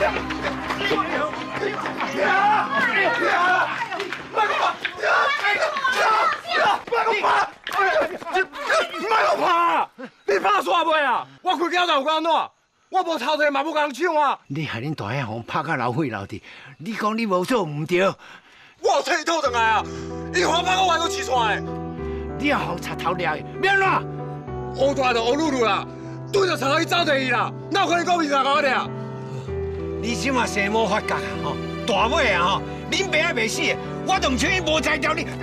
你拍煞袂啊？我开胶带有安怎？我无偷摕嘛，无共人抢啊！ 你害恁大兄红拍到流血流滴，你讲你无做唔对？ 我替伊讨回来啊！伊看我拍我还阁试穿的。 你也好插头掠去，免啦！ 乌大就乌噜噜啦，对着插头去走地去啦，哪有可能讲面上甲我掠？ 你即马生魔法觉啊！吼，大尾啊！吼，恁爸也袂死，我当初无才调你。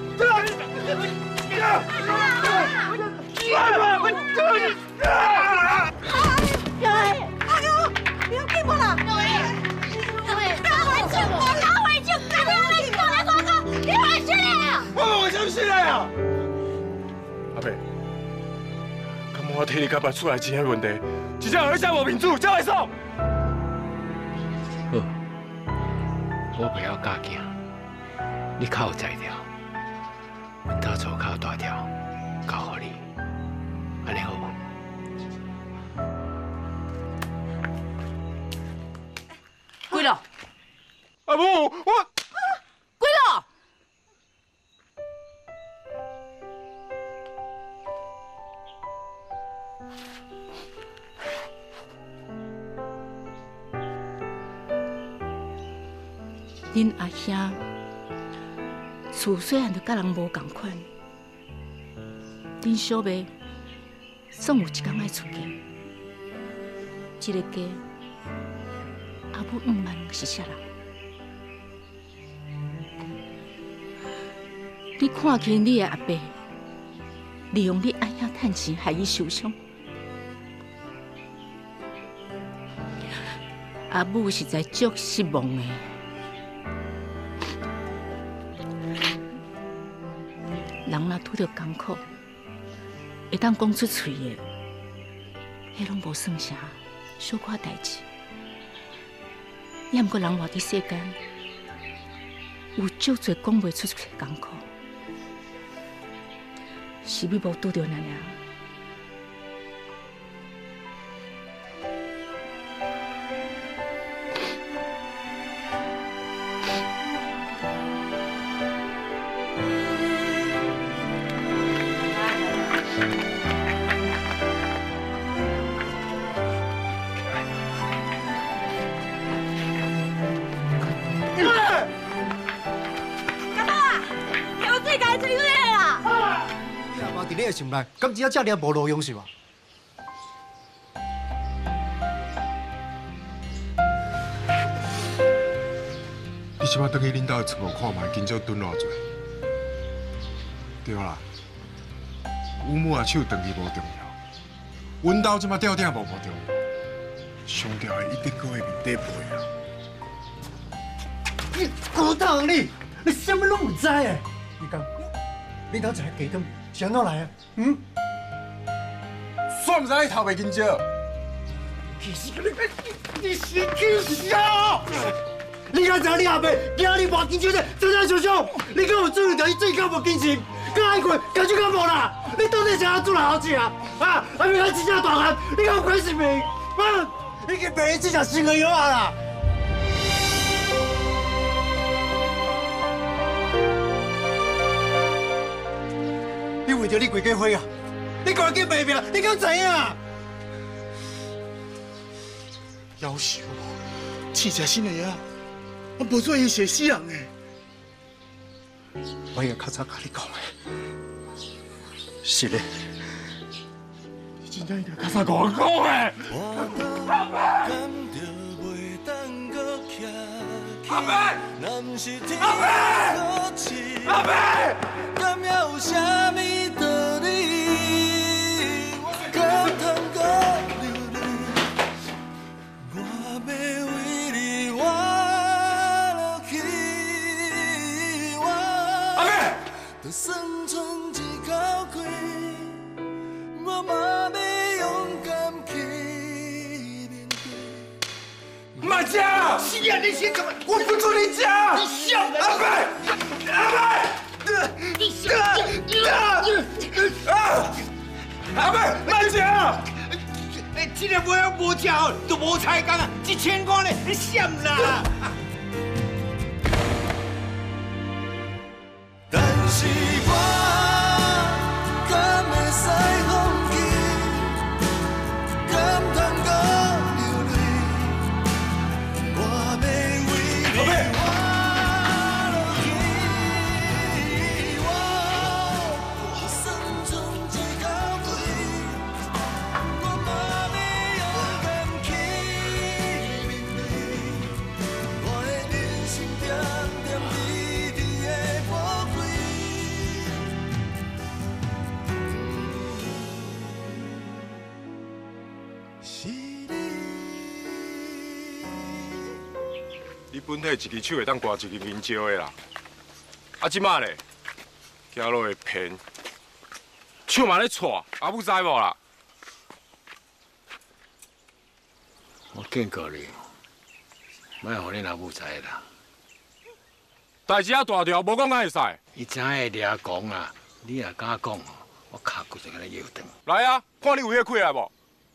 不要骗我了！不要回去！不要回去！赶快回去！来广告！你回去了！ 我回什么啊？阿伯，敢问我替你解决出来钱的问题，一只儿子无面子，才会爽。 好，我不要加惊，你较有才调，阮家厝较大条，交互你，安尼好无？ 几了？ 阿母，我几了？恁阿兄厝虽然就甲人无共款，恁小妹总有一天爱出嫁，这个家。阿母毋捌是啥人？你看起你的阿伯利用你阿兄趁钱害伊受伤，阿母实在足失望的。人若拄着艰苦，会当讲出嘴的，迄拢无算啥小可代志。也毋过人活伫世间，有足侪讲袂出的艰苦，是你无拄着那尔。 你的心内，敢只这尔无路用是吧？ 你即摆倒去恁兜的厝看卖，今朝蹲偌济？对啦，有母啊手断去无重要，阮兜即摆吊顶无重要，上吊的一定搁会面底背啊！ 你古董你什么拢唔知诶？你讲，你兜一个鸡蛋是安怎来啊？嗯？ 算唔知你头袂紧少？ 其实你是去笑！你敢知你阿伯今日无紧张的，真正想想，你敢有注意到伊最近无精神，敢爱困，感觉敢无啦？你到底是安怎来好食啊？啊，还没来真正大汉，你敢有关心未？啊，你给别人吃下生活药啊啦！你为着你规家伙啊，你赶紧卖命，你敢知影？ 夭寿，饲只新的啊！我无做伊写死人诶。 我也较早甲你讲的，是咧。 你真正一定较早甲我讲诶。阿伯！阿伯！ 敢也有啥物道理？可通过流泪？我要为你活落去， 阿伯！ 就算剩一口气，我嘛要勇敢去面对。 卖吃！ 是啊，你先怎么？ 我不准你吃！ 你笑！ 阿伯！阿伯！ 你笑！ 阿伯，卖吃！ 这个买啊无吃好，都无菜工啊，1000块呢，你闪啦！ 但是我敢会使放弃，敢通搁流泪，我要为你活落去。我算存一口气，我嘛要勇敢去面对，我的人生点点滴滴的宝贵。是你。 你本体一支手会当挂一支面招的啦，啊，即马咧，行路会偏，手嘛咧错，阿母知无啦？ 我警告你，莫互恁阿母知啦。 代志啊大条，无讲哪会使。 伊真会掠讲啊！你若敢讲，我卡骨就甲你摇断。 来啊，看你有迄气来无？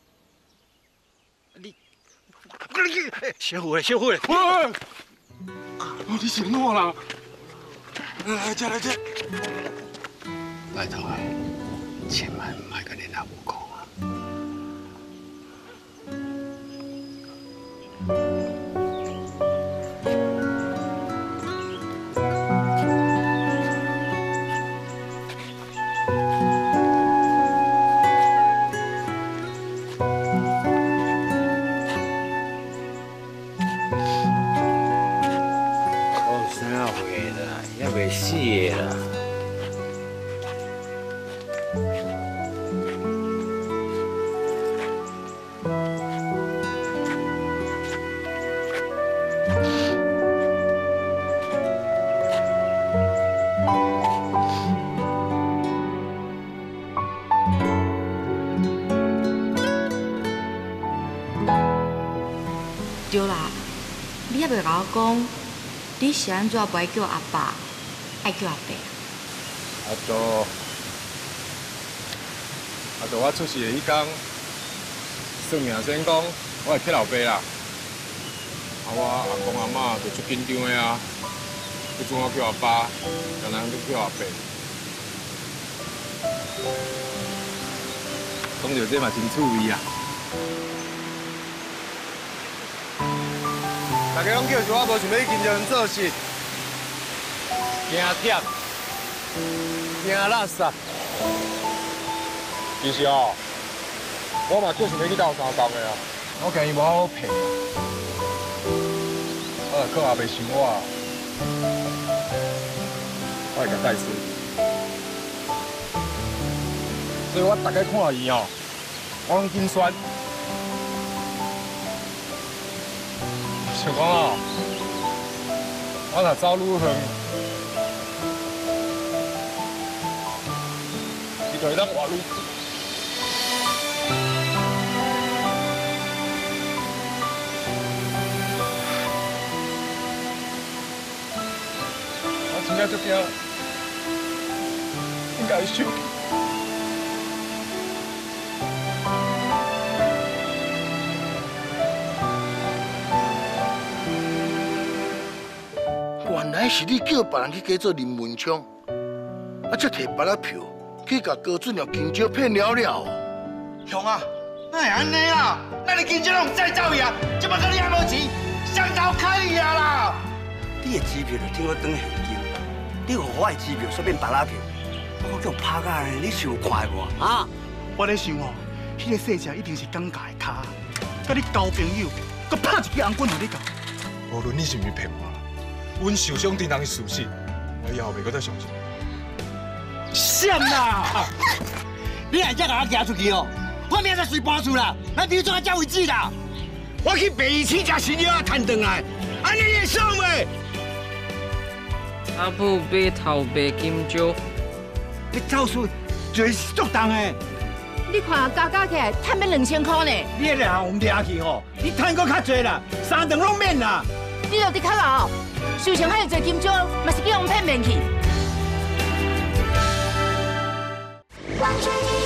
小虎嘞，小虎嘞！ 喂，哦，你醒我啦！来，这来这。 拜托啊，千万唔爱甲恁阿母讲啊！3岁啦，还袂死的啦。 对啦，你还袂甲我讲，你是安怎不爱叫阿爸，爱叫阿伯？ 我出事的迄天，算命先讲我会去老爸啦，我阿公阿嬷就足紧张的啊，要准我叫阿爸，干那要叫阿伯。讲到这嘛真趣味啊！大家拢叫住我，无想要跟着人做事，惊忝，惊垃圾。其实哦，我嘛就想要去斗相共的啊，我惊伊无好骗，我若靠阿袂想我，我会甲带死。所以我大概看到伊哦，我拢紧选。想讲哦，我若走愈远，伊就会当活愈。我真正足惊，应该会生气。 原来是你叫别人去假做林文昌，啊，才摕别人票去甲高准用金蕉骗了了。 兄啊，哪会安尼啦？咱的金蕉拢再走去啊！即摆到你还无钱，双头开去啊啦！ 你的支票就听我转现金，你予我的支票煞变别人票，我叫拍甲呢，你想快无？啊！ 我咧想哦，迄个细姐一定是尴尬的卡，甲你交朋友，佮拍一支红棍互你交。 无论你是毋是骗我，阮受伤定人是事实，我以后袂搁再相信。 闪啦！ 你若再甲我行出去哦，我明仔随搬厝啦，咱比怎啊才为止啦？ 我去白鱼市食新药啊，赚回来，安尼你会爽袂？ 阿母买头白金蕉， 你走水就是足重的。 你看加起来，赚要2000块呢。 你个后唔掠去吼，你赚搁较济啦，3顿拢免啦。 你著伫较老，收成遐济金蕉，嘛是叫人骗去。 光追你。